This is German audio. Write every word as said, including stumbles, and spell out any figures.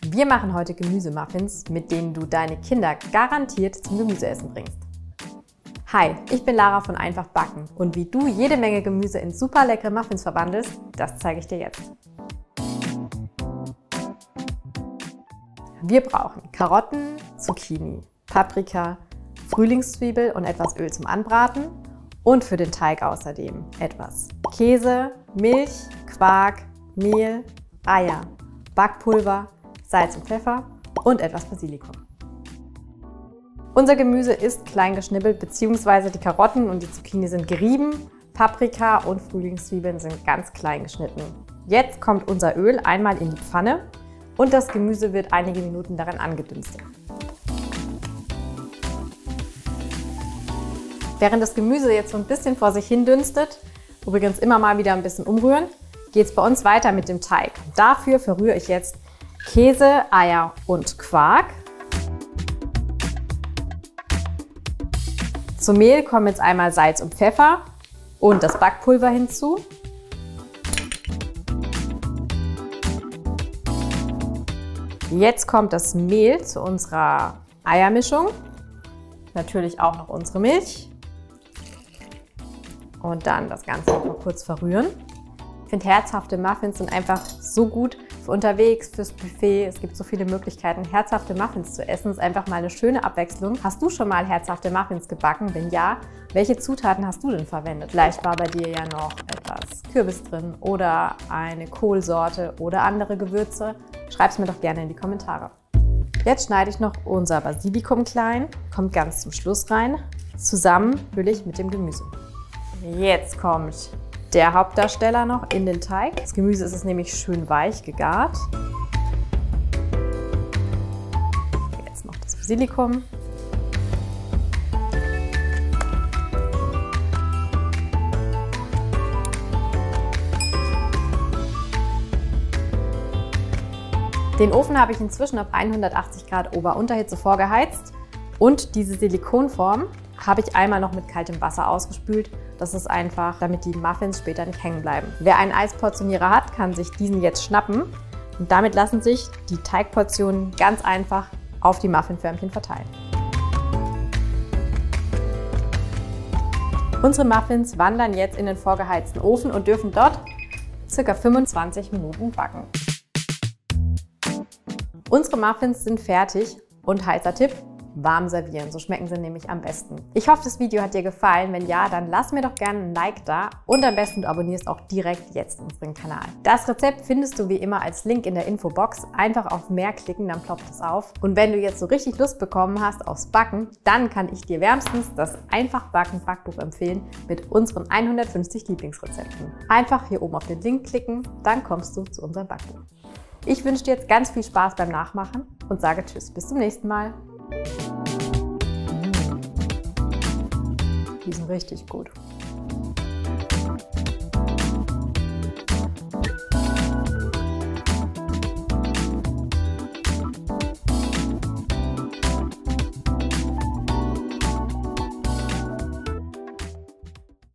Wir machen heute Gemüsemuffins, mit denen du deine Kinder garantiert zum Gemüseessen bringst. Hi, ich bin Lara von Einfach Backen und wie du jede Menge Gemüse in super leckere Muffins verwandelst, das zeige ich dir jetzt. Wir brauchen Karotten, Zucchini, Paprika, Frühlingszwiebel und etwas Öl zum Anbraten und für den Teig außerdem etwas Käse, Milch, Quark, Mehl, Eier, Backpulver, Salz und Pfeffer und etwas Basilikum. Unser Gemüse ist klein geschnibbelt, beziehungsweise die Karotten und die Zucchini sind gerieben, Paprika und Frühlingszwiebeln sind ganz klein geschnitten. Jetzt kommt unser Öl einmal in die Pfanne und das Gemüse wird einige Minuten darin angedünstet. Während das Gemüse jetzt so ein bisschen vor sich hin dünstet, übrigens immer mal wieder ein bisschen umrühren, geht es bei uns weiter mit dem Teig. Dafür verrühre ich jetzt Käse, Eier und Quark. Zum Mehl kommen jetzt einmal Salz und Pfeffer und das Backpulver hinzu. Jetzt kommt das Mehl zu unserer Eiermischung. Natürlich auch noch unsere Milch. Und dann das Ganze noch mal kurz verrühren. Ich finde, herzhafte Muffins sind einfach so gut für unterwegs, fürs Buffet. Es gibt so viele Möglichkeiten, herzhafte Muffins zu essen. Das ist einfach mal eine schöne Abwechslung. Hast du schon mal herzhafte Muffins gebacken? Wenn ja, welche Zutaten hast du denn verwendet? Vielleicht war bei dir ja noch etwas Kürbis drin oder eine Kohlsorte oder andere Gewürze. Schreib es mir doch gerne in die Kommentare. Jetzt schneide ich noch unser Basilikum klein, kommt ganz zum Schluss rein, zusammen natürlich mit dem Gemüse. Jetzt kommt der Hauptdarsteller noch in den Teig. Das Gemüse ist es nämlich schön weich gegart. Jetzt noch das Basilikum. Den Ofen habe ich inzwischen auf hundertachtzig Grad Ober-Unterhitze vorgeheizt und diese Silikonform habe ich einmal noch mit kaltem Wasser ausgespült. Das ist einfach, damit die Muffins später nicht hängen bleiben. Wer einen Eisportionierer hat, kann sich diesen jetzt schnappen und damit lassen sich die Teigportionen ganz einfach auf die Muffinförmchen verteilen. Unsere Muffins wandern jetzt in den vorgeheizten Ofen und dürfen dort ca. fünfundzwanzig Minuten backen. Unsere Muffins sind fertig und heißer Tipp: warm servieren, so schmecken sie nämlich am besten. Ich hoffe, das Video hat dir gefallen. Wenn ja, dann lass mir doch gerne ein Like da und am besten du abonnierst auch direkt jetzt unseren Kanal. Das Rezept findest du wie immer als Link in der Infobox. Einfach auf mehr klicken, dann ploppt es auf. Und wenn du jetzt so richtig Lust bekommen hast aufs Backen, dann kann ich dir wärmstens das Einfach Backen Backbuch empfehlen mit unseren hundertfünfzig Lieblingsrezepten. Einfach hier oben auf den Link klicken, dann kommst du zu unserem Backbuch. Ich wünsche dir jetzt ganz viel Spaß beim Nachmachen und sage Tschüss, bis zum nächsten Mal. Die sind richtig gut.